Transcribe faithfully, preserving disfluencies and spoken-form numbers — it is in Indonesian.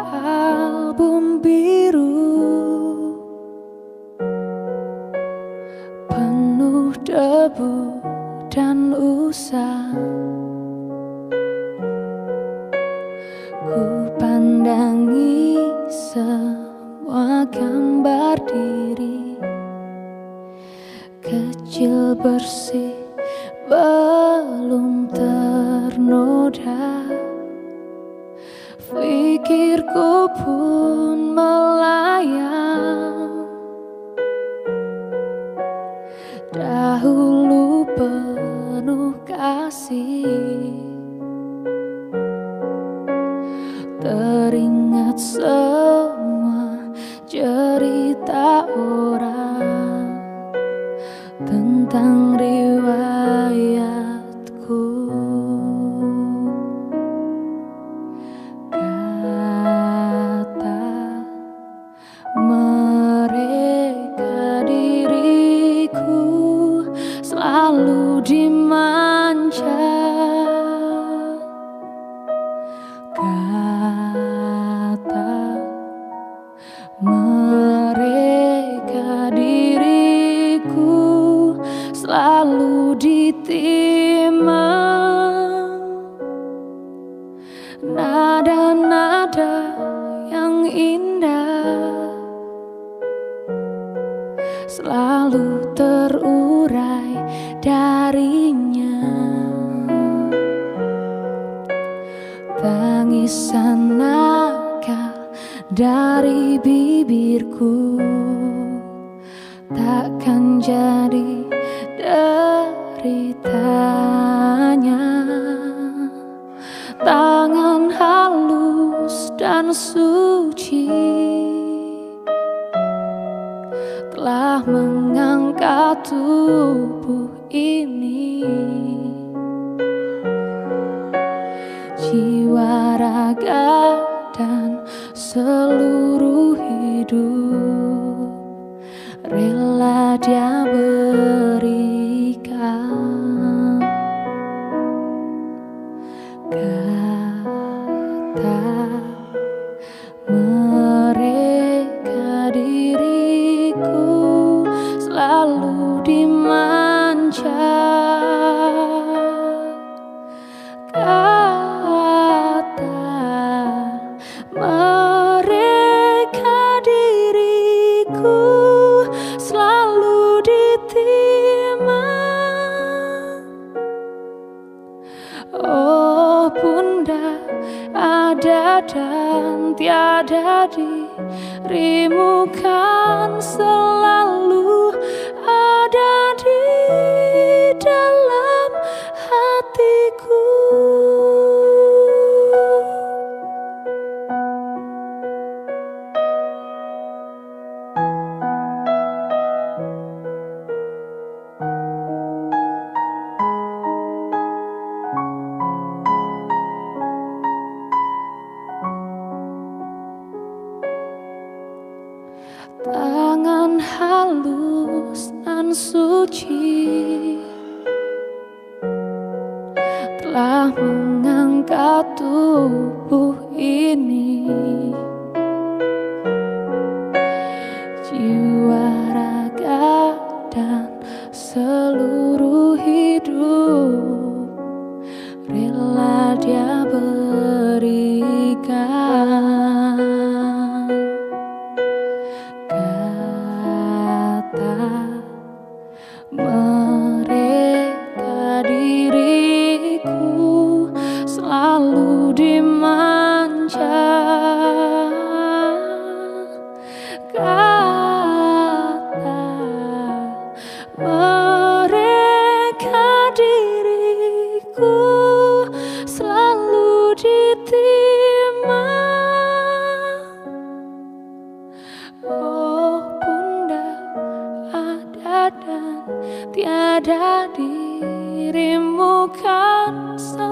album biru penuh debu dan usang. Ku pandangi semua gambar diri kecil bersih belum ternoda. Pikirku pun melayang, dahulu penuh kasih. Teringat semua cerita orang tentang riwayatku. Kata mereka diriku selalu dimanja. Kata mereka diriku selalu ditimang. Nada-nada yang indah selalu terurai darinya. Tangisan nakal dari bibirku takkan jadi deritanya. Tangan halus dan suci telah mengangkat tubuh ini. Jiwa, raga, dan seluruh hidup rela Dia berikan. Kata mereka diriku selalu dimanja. Mereka diriku selalu ditimang. Oh Bunda, ada dan tiada dirimu kan selalu ada di dalam hatiku. Tangan halus dan suci telah mengangkat tubuh ini. Jiwa, raga, dan seluruh hidup rela Dia berikan. Mereka diriku selalu dimanja. Kata mereka diriku selalu ditimang. Oh Bunda, ada dan tiada dirimu kan selalu